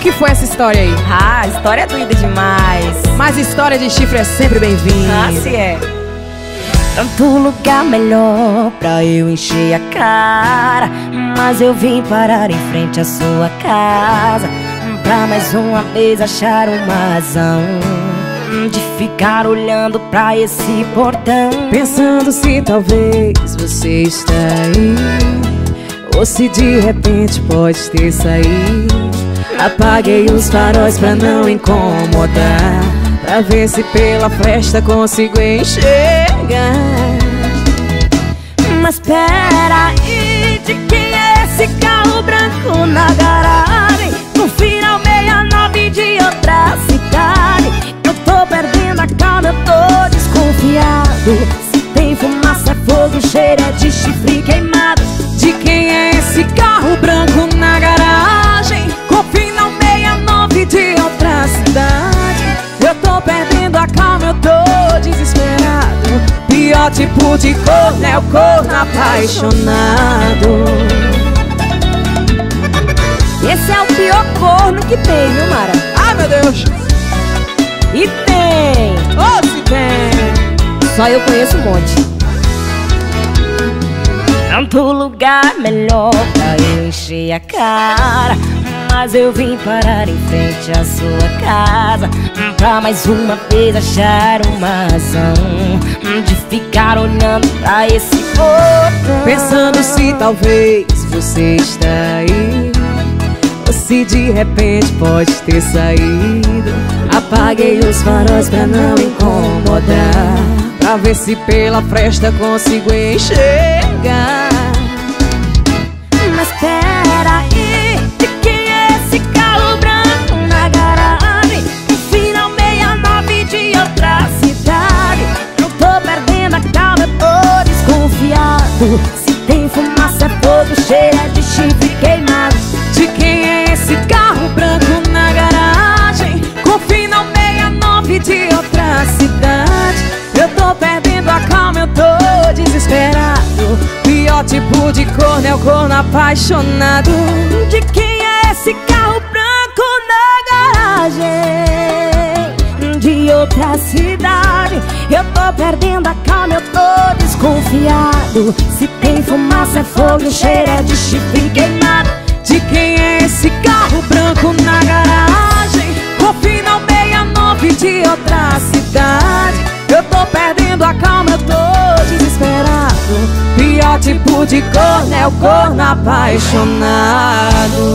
que foi essa história aí? Ah, a história é doida demais. Mas história de chifre é sempre bem-vinda. Ah, se é. Tanto lugar melhor pra eu encher a cara, mas eu vim parar em frente à sua casa pra mais uma vez achar uma razão de ficar olhando pra esse portão, pensando se talvez você está aí, ou se de repente pode ter saído. Apaguei os faróis pra não incomodar, pra ver se pela fresta consigo enxergar. Mas peraí, de quem é esse carro branco na garagem? No final 69 de outra cidade. Eu tô perdendo a calma, eu tô desconfiado. Se tem fumaça é fogo, cheiro é de chifre queimado. De quem é esse carro branco na garagem? Com final 69 de outra cidade. Eu tô perdendo a calma, eu tô desesperado. Pior tipo de corno é o corno apaixonado. Esse é o pior corno que tem, viu, Mara? Ai, meu Deus! E tem! Oh, se tem! Só eu conheço um monte. Tanto lugar melhor pra eu encher a cara, mas eu vim parar em frente à sua casa pra mais uma vez achar uma razão de ficar olhando pra esse portão, pensando se talvez você está aí, ou se de repente pode ter saído. Apaguei os faróis pra não incomodar, pra ver se pela fresta consigo enxergar. Mas peraí, de quem é esse carro branco na garagem? No final 69 de outra cidade. Eu tô perdendo a calma, eu tô desconfiado. Se tem fumaça é fogo, cheiro é de chifre queimado. De quem é esse carro branco na garagem? Com final 69 de outra cidade. Eu tô perdendo a calma, eu tô desesperado. Pior tipo de corno é o corno apaixonado. De quem é esse carro branco na garagem? De outra cidade. Eu tô perdendo a calma, eu tô desconfiado. Se tem fumaça é fogo, cheiro é de chifre queimado. De quem é esse carro branco na garagem? Com final 69 de outra cidade. Eu tô perdendo a calma, eu tô desesperado. Pior tipo de corno é o corno apaixonado.